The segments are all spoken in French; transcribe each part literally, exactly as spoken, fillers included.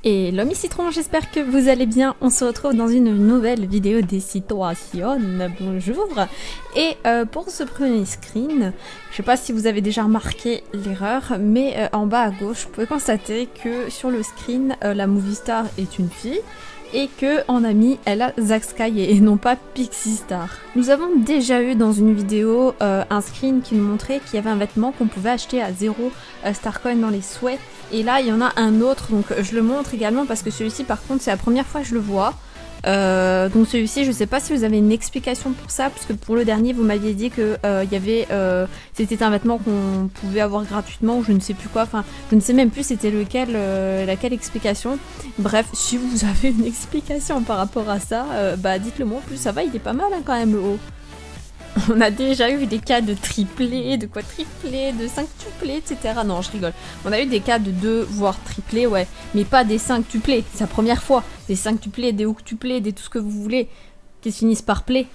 Et l'homme citron, j'espère que vous allez bien. On se retrouve dans une nouvelle vidéo des situations. Bonjour. Et euh, pour ce premier screen, je sais pas si vous avez déjà remarqué l'erreur, mais euh, en bas à gauche, vous pouvez constater que sur le screen, euh, la movie star est une fille. Et que en ami, elle a Zack Sky et non pas Pixie Star. Nous avons déjà eu dans une vidéo euh, un screen qui nous montrait qu'il y avait un vêtement qu'on pouvait acheter à zéro euh, Starcoin dans les souhaits. Et là, il y en a un autre, donc je le montre également parce que celui-ci, par contre, c'est la première fois que je le vois. Euh, donc celui-ci, je sais pas si vous avez une explication pour ça, parce que pour le dernier, vous m'aviez dit que euh, y avait, euh, c'était un vêtement qu'on pouvait avoir gratuitement, ou je ne sais plus quoi. Enfin, je ne sais même plus c'était lequel, euh, laquelle explication. Bref, si vous avez une explication par rapport à ça, euh, bah dites-le moi. En plus, ça va, il est pas mal hein, quand même le haut. On a déjà eu des cas de triplé, de quadruplé, de cinctuplé, et cetera. Non, je rigole. On a eu des cas de deux, voire triplé, ouais. Mais pas des cinctuplés, c'est la première fois. Des cinctuplés, des octuplés, des tout ce que vous voulez, qui se finissent par play.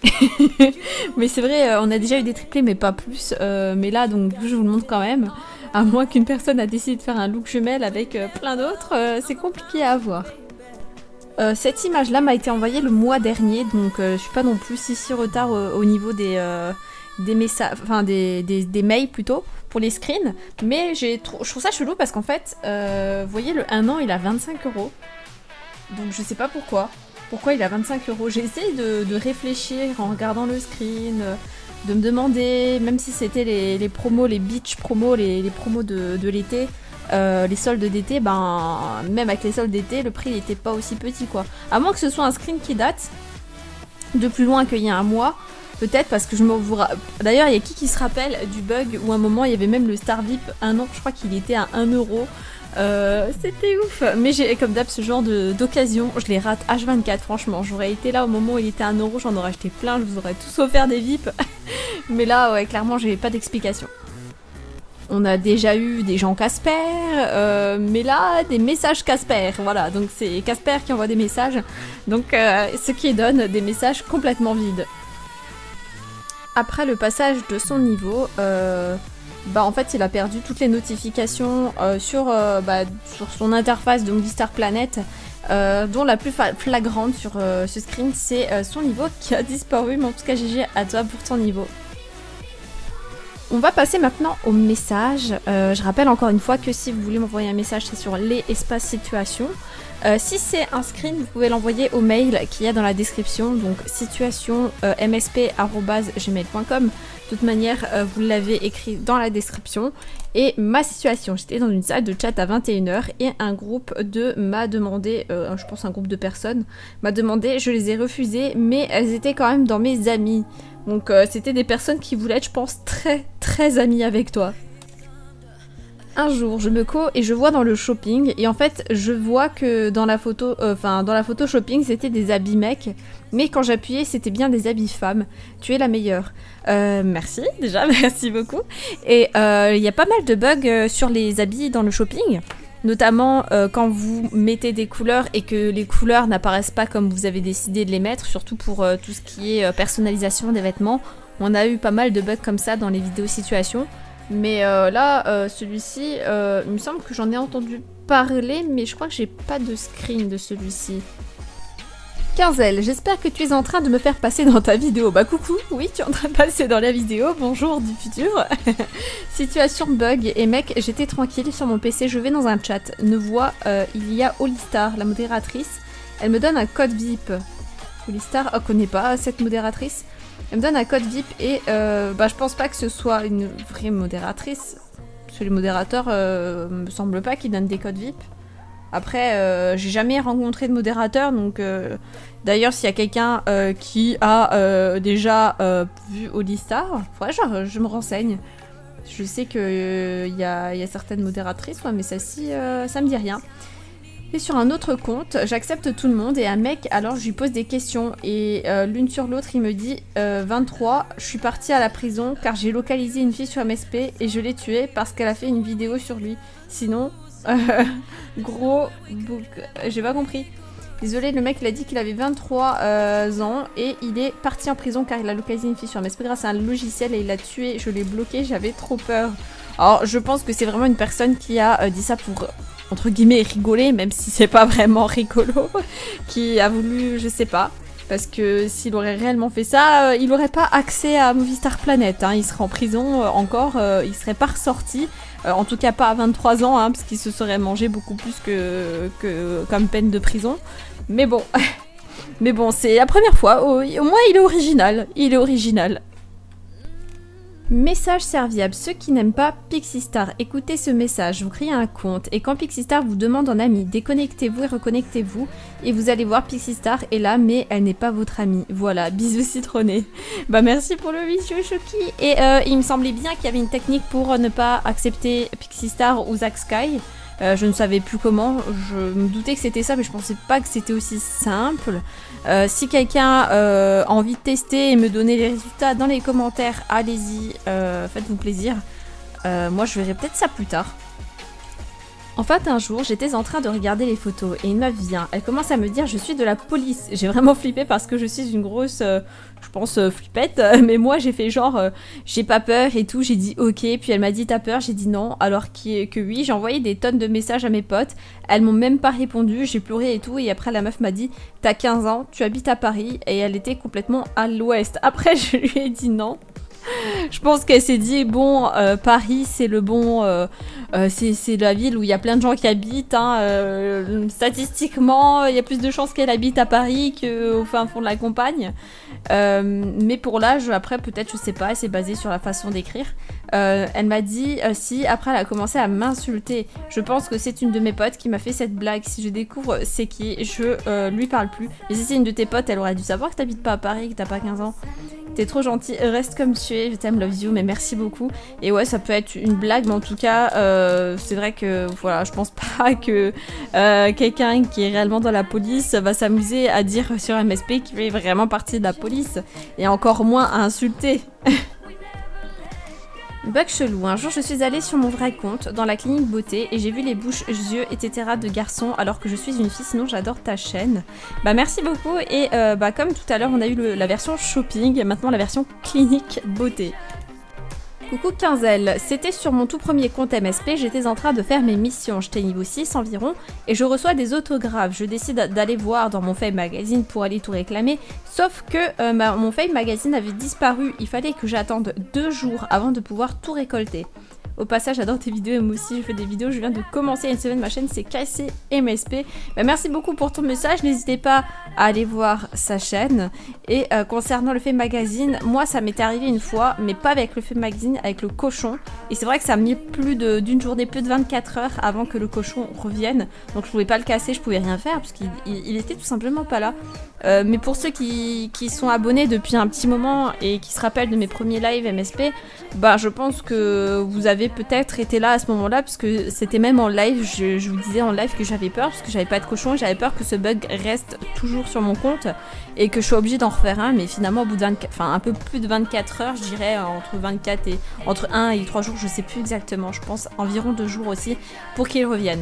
Mais c'est vrai, on a déjà eu des triplés, mais pas plus. Euh, mais là, donc, je vous le montre quand même. À moins qu'une personne a décidé de faire un look jumelle avec euh, plein d'autres, euh, c'est compliqué à avoir. Euh, cette image-là m'a été envoyée le mois dernier, donc euh, je suis pas non plus si si retard au, au niveau des, euh, des messages, enfin des, des, des mails plutôt, pour les screens. Mais j'ai trop, je trouve ça chelou parce qu'en fait, euh, vous voyez, le un an il a vingt-cinq euros. Donc je sais pas pourquoi. Pourquoi il a vingt-cinq euros. J'ai essayé de, de réfléchir en regardant le screen, de me demander, même si c'était les, les promos, les beach promos, les, les promos de, de l'été. Euh, les soldes d'été, ben même avec les soldes d'été, le prix n'était pas aussi petit quoi. À moins que ce soit un screen qui date de plus loin qu'il y a un mois, peut-être parce que je me vous ra... D'ailleurs, il y a qui qui se rappelle du bug où à un moment il y avait même le Star V I P un an, je crois qu'il était à un euro. Euh, c'était ouf. Mais j'ai comme d'hab ce genre d'occasion, je les rate H vingt-quatre franchement. J'aurais été là au moment où il était à un euro, j'en aurais acheté plein, je vous aurais tous offert des V I P. Mais là, ouais, clairement, j'ai pas d'explication. On a déjà eu des gens Casper, euh, mais là, des messages Casper, voilà, donc c'est Casper qui envoie des messages, donc euh, ce qui donne des messages complètement vides. Après le passage de son niveau, euh, bah en fait il a perdu toutes les notifications euh, sur, euh, bah, sur son interface de Movie Star Planet, euh, dont la plus flagrante sur euh, ce screen, c'est euh, son niveau qui a disparu, mais en tout cas G G à toi pour ton niveau. On va passer maintenant au message. Euh, je rappelle encore une fois que si vous voulez m'envoyer un message, c'est sur les espaces situations. Euh, si c'est un screen, vous pouvez l'envoyer au mail qu'il y a dans la description, donc situation euh, m s p arobase gmail point com. De toute manière, euh, vous l'avez écrit dans la description. Et ma situation, j'étais dans une salle de chat à vingt et une heures et un groupe de m'a demandé, euh, je pense un groupe de personnes, m'a demandé, je les ai refusées, mais elles étaient quand même dans mes amis. Donc euh, c'était des personnes qui voulaient être, je pense, très très amies avec toi. Un jour, je me co et je vois dans le shopping, et en fait, je vois que dans la photo, enfin euh, dans la photo shopping, c'était des habits mecs, mais quand j'appuyais, c'était bien des habits femmes. Tu es la meilleure. Euh, merci, déjà, merci beaucoup. Et il euh, y a pas mal de bugs euh, sur les habits dans le shopping. Notamment euh, quand vous mettez des couleurs et que les couleurs n'apparaissent pas comme vous avez décidé de les mettre, surtout pour euh, tout ce qui est euh, personnalisation des vêtements. On a eu pas mal de bugs comme ça dans les vidéos situations. Mais euh, là, euh, celui-ci, euh, il me semble que j'en ai entendu parler, mais je crois que j'ai pas de screen de celui-ci. Quinzel, j'espère que tu es en train de me faire passer dans ta vidéo. Bah coucou, oui, tu es en train de passer dans la vidéo, bonjour du futur. Situation bug, et mec, j'étais tranquille sur mon P C, je vais dans un chat, ne vois, euh, il y a Holistar, la modératrice, elle me donne un code V I P. Holistar, oh, connaît pas cette modératrice. Elle me donne un code V I P et euh, bah je pense pas que ce soit une vraie modératrice, parce que les modérateurs, euh, me semble pas qu'ils donnent des codes V I P. Après, euh, j'ai jamais rencontré de modérateur, donc euh, d'ailleurs s'il y a quelqu'un euh, qui a euh, déjà euh, vu Holistar, faudrait genre je me renseigne. Je sais qu'il euh, y, a, y a certaines modératrices, ouais, mais celle-ci, euh, ça me dit rien. Et sur un autre compte, j'accepte tout le monde et un mec, alors je lui pose des questions et euh, l'une sur l'autre il me dit euh, vingt-trois, je suis partie à la prison car j'ai localisé une fille sur M S P et je l'ai tuée parce qu'elle a fait une vidéo sur lui. Sinon... Euh, gros book, j'ai pas compris. Désolé, le mec il a dit qu'il avait vingt-trois euh, ans et il est parti en prison car il a localisé une fille sur M S P grâce à un logiciel et il l'a tué. Je l'ai bloqué, j'avais trop peur. Alors je pense que c'est vraiment une personne qui a euh, dit ça pour entre guillemets rigoler, même si c'est pas vraiment rigolo, qui a voulu, je sais pas, parce que s'il aurait réellement fait ça, euh, il aurait pas accès à Movistar Planet, hein, il serait en prison euh, encore, euh, il serait pas ressorti, euh, en tout cas pas à vingt-trois ans, hein, parce qu'il se serait mangé beaucoup plus que, que comme peine de prison, mais bon, mais bon, c'est la première fois, au, au moins il est original, il est original. Message serviable, ceux qui n'aiment pas Pixistar, écoutez ce message, vous créez un compte et quand Pixistar vous demande en ami, déconnectez-vous et reconnectez-vous et vous allez voir Pixistar est là mais elle n'est pas votre amie. Voilà, bisous citronnés. Bah merci pour le bisou Choki. Et euh, il me semblait bien qu'il y avait une technique pour ne pas accepter Pixistar ou Zack Sky. Euh, je ne savais plus comment, je me doutais que c'était ça mais je pensais pas que c'était aussi simple. Euh, si quelqu'un euh, a envie de tester et me donner les résultats dans les commentaires, allez-y, euh, faites-vous plaisir. Euh, moi je verrai peut-être ça plus tard. En fait, un jour, j'étais en train de regarder les photos et une meuf vient. Elle commence à me dire « Je suis de la police ». J'ai vraiment flippé parce que je suis une grosse, euh, je pense, euh, flippette. Mais moi, j'ai fait genre euh, « J'ai pas peur » et tout. J'ai dit « Ok ». Puis elle m'a dit « T'as peur ?» J'ai dit non. Alors que, que oui, j'ai envoyé des tonnes de messages à mes potes. Elles m'ont même pas répondu. J'ai pleuré et tout. Et après, la meuf m'a dit « T'as quinze ans, tu habites à Paris ». Et elle était complètement à l'ouest. Après, je lui ai dit non. Je pense qu'elle s'est dit bon euh, Paris c'est le bon euh, euh, c'est la ville où il y a plein de gens qui habitent hein, euh, statistiquement il y a plus de chances qu'elle habite à Paris qu'au fin fond de la campagne euh, mais pour l'âge après peut-être je sais pas, elle s'est basée sur la façon d'écrire. Euh, elle m'a dit euh, si après elle a commencé à m'insulter, je pense que c'est une de mes potes qui m'a fait cette blague, si je découvre c'est qui, je euh, lui parle plus, mais si c'est une de tes potes elle aurait dû savoir que t'habites pas à Paris, que t'as pas quinze ans. T'es trop gentil, reste comme tu es, je t'aime, love you, mais merci beaucoup. Et ouais, ça peut être une blague, mais en tout cas, euh, c'est vrai que voilà, je pense pas que euh, quelqu'un qui est réellement dans la police va s'amuser à dire sur M S P qu'il fait vraiment partie de la police, et encore moins à insulter. Bug chelou, un jour je suis allée sur mon vrai compte dans la clinique beauté et j'ai vu les bouches, yeux, et cetera de garçons alors que je suis une fille, sinon j'adore ta chaîne. Bah merci beaucoup et euh, bah comme tout à l'heure on a eu le, la version shopping, maintenant la version clinique beauté. Coucou Quinzel, c'était sur mon tout premier compte M S P, j'étais en train de faire mes missions, j'étais niveau six environ, et je reçois des autographes, je décide d'aller voir dans mon Fame Magazine pour aller tout réclamer, sauf que euh, ma, mon Fame Magazine avait disparu, il fallait que j'attende deux jours avant de pouvoir tout récolter. Au passage, j'adore tes vidéos et moi aussi je fais des vidéos, je viens de commencer une semaine, ma chaîne c'est K C M S P. Bah, merci beaucoup pour ton message, n'hésitez pas à aller voir sa chaîne. Et euh, concernant le Fame Magazine, moi ça m'était arrivé une fois, mais pas avec le Fame Magazine, avec le cochon. Et c'est vrai que ça a mis plus d'une journée, plus de vingt-quatre heures avant que le cochon revienne. Donc je pouvais pas le casser, je pouvais rien faire parce qu'il il, il était tout simplement pas là. Euh, mais pour ceux qui, qui sont abonnés depuis un petit moment et qui se rappellent de mes premiers lives M S P, bah je pense que vous avez peut-être été là à ce moment-là, parce que c'était même en live, je, je vous disais en live que j'avais peur, parce que j'avais pas de cochon, et j'avais peur que ce bug reste toujours sur mon compte, et que je sois obligée d'en refaire un, mais finalement au bout de vingt-quatre, enfin un peu plus de vingt-quatre heures, je dirais entre vingt-quatre et entre un et trois jours, je sais plus exactement, je pense environ deux jours aussi, pour qu'il revienne.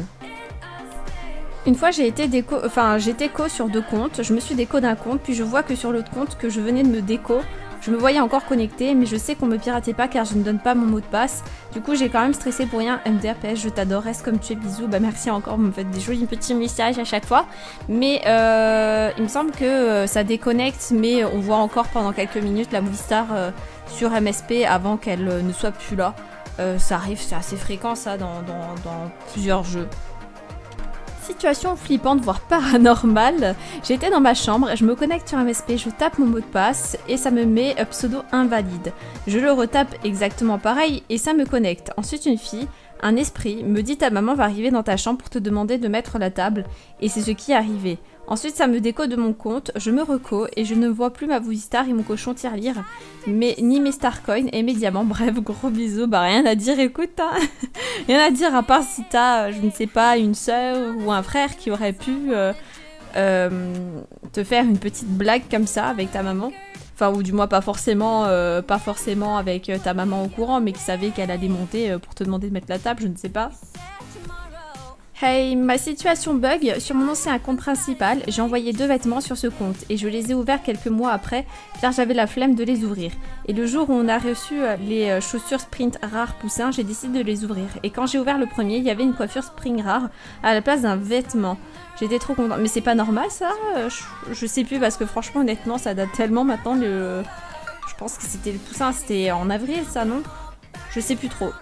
Une fois j'ai été déco, enfin j'étais co sur deux comptes, je me suis déco d'un compte, puis je vois que sur l'autre compte que je venais de me déco, je me voyais encore connectée, mais je sais qu'on me piratait pas car je ne donne pas mon mot de passe. Du coup j'ai quand même stressé pour rien. M D R P S, je t'adore, reste comme tu es, bisous. Bah merci encore, vous me faites des jolis petits messages à chaque fois. Mais euh, il me semble que euh, ça déconnecte, mais on voit encore pendant quelques minutes la Movistar euh, sur M S P avant qu'elle euh, ne soit plus là. Euh, ça arrive, c'est assez fréquent ça dans, dans, dans plusieurs jeux. Situation flippante, voire paranormale. J'étais dans ma chambre, je me connecte sur M S P, je tape mon mot de passe et ça me met pseudo invalide. Je le retape exactement pareil et ça me connecte. Ensuite une fille, un esprit, me dit ta maman va arriver dans ta chambre pour te demander de mettre la table et c'est ce qui est arrivé. Ensuite ça me déco de mon compte, je me reco et je ne vois plus ma Movistar et mon cochon tirelire, mais ni mes Starcoins et mes diamants. Bref, gros bisous, bah rien à dire, écoute, hein. Rien à dire à part si t'as, je ne sais pas, une sœur ou un frère qui aurait pu euh, euh, te faire une petite blague comme ça avec ta maman. Enfin, ou du moins pas forcément, euh, pas forcément avec ta maman au courant, mais qui savait qu'elle allait monter pour te demander de mettre la table, je ne sais pas. Hey, ma situation bug sur mon ancien compte principal, j'ai envoyé deux vêtements sur ce compte et je les ai ouverts quelques mois après car j'avais la flemme de les ouvrir. Et le jour où on a reçu les chaussures Sprint Rare Poussin, j'ai décidé de les ouvrir. Et quand j'ai ouvert le premier, il y avait une coiffure Spring Rare à la place d'un vêtement. J'étais trop contente. Mais c'est pas normal ça, je, je sais plus parce que franchement honnêtement ça date tellement maintenant. Le... Je pense que c'était le Poussin, c'était en avril ça non? Je sais plus trop.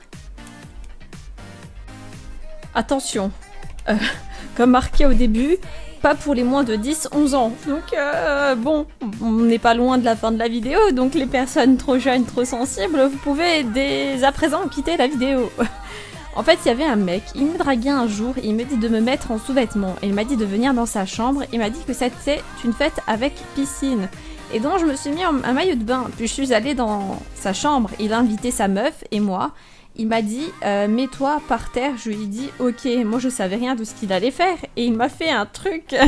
Attention, euh, comme marqué au début, pas pour les moins de dix onze ans. Donc euh, bon, on n'est pas loin de la fin de la vidéo, donc les personnes trop jeunes, trop sensibles, vous pouvez dès à présent quitter la vidéo. En fait, il y avait un mec, il me draguait un jour, et il me dit de me mettre en sous-vêtements. Et il m'a dit de venir dans sa chambre, il m'a dit que c'était une fête avec piscine. Et donc je me suis mis en un maillot de bain, puis je suis allée dans sa chambre, il a invité sa meuf et moi. Il m'a dit euh, mets-toi par terre, je lui ai dit ok, moi je savais rien de ce qu'il allait faire et il m'a fait un truc.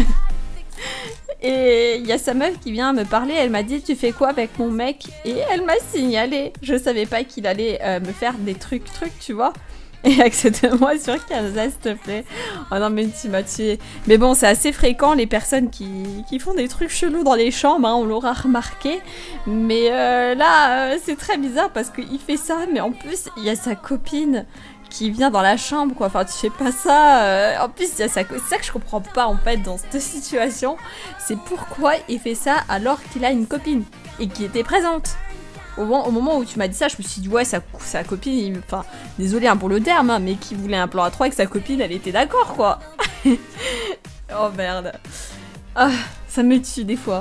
Et il y a sa meuf qui vient me parler, elle m'a dit tu fais quoi avec mon mec? Et elle m'a signalé, je savais pas qu'il allait euh, me faire des trucs trucs tu vois. Et accepte-moi sur Canva s'il te plaît. Oh non mais tu m'as tué. Mais bon c'est assez fréquent les personnes qui, qui font des trucs chelous dans les chambres, hein, on l'aura remarqué. Mais euh, là euh, c'est très bizarre parce qu'il fait ça mais en plus il y a sa copine qui vient dans la chambre quoi. Enfin tu fais pas ça. Euh, en plus il y a sa copine. C'est ça que je comprends pas en fait dans cette situation. C'est pourquoi il fait ça alors qu'il a une copine et qui était présente. Au moment, au moment où tu m'as dit ça, je me suis dit ouais, sa, sa copine, il, enfin, désolé hein, pour le terme, hein, mais qui voulait un plan à trois avec sa copine, elle était d'accord quoi. Oh merde. Ah, ça me tue des fois.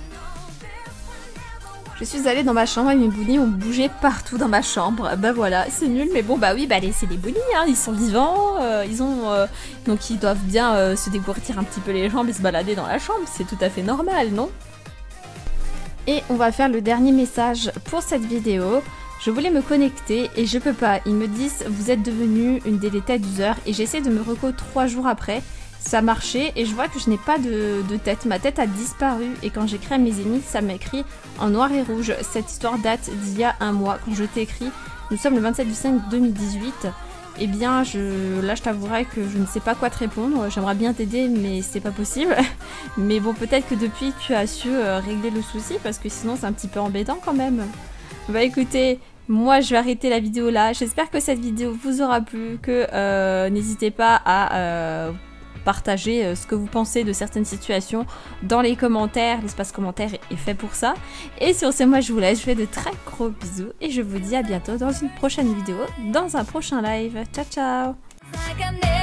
Je suis allée dans ma chambre et mes boulis ont bougé partout dans ma chambre. Bah voilà, c'est nul, mais bon bah oui, bah c'est des boulis, hein, ils sont vivants, euh, ils ont, euh, donc ils doivent bien euh, se dégourdir un petit peu les jambes et se balader dans la chambre, c'est tout à fait normal, non? Et on va faire le dernier message pour cette vidéo. Je voulais me connecter et je peux pas. Ils me disent vous êtes devenu une deleted user et j'essaie de me reco trois jours après. Ça marchait et je vois que je n'ai pas de, de tête. Ma tête a disparu et quand j'écris à mes amis, ça m'écrit en noir et rouge. Cette histoire date d'il y a un mois. Quand je t'écris, nous sommes le vingt-sept du cinq deux mille dix-huit. Eh bien, je, là, je t'avouerai que je ne sais pas quoi te répondre. J'aimerais bien t'aider, mais c'est pas possible. Mais bon, peut-être que depuis, tu as su euh, régler le souci, parce que sinon, c'est un petit peu embêtant quand même. Bah écoutez, moi, je vais arrêter la vidéo là. J'espère que cette vidéo vous aura plu, que euh, n'hésitez pas à euh, partager euh, ce que vous pensez de certaines situations dans les commentaires. L'espace commentaire est fait pour ça. Et sur ce, moi, je vous laisse. Je fais de très gros bisous et je vous dis à bientôt dans une prochaine vidéo, dans un prochain live. Ciao, ciao!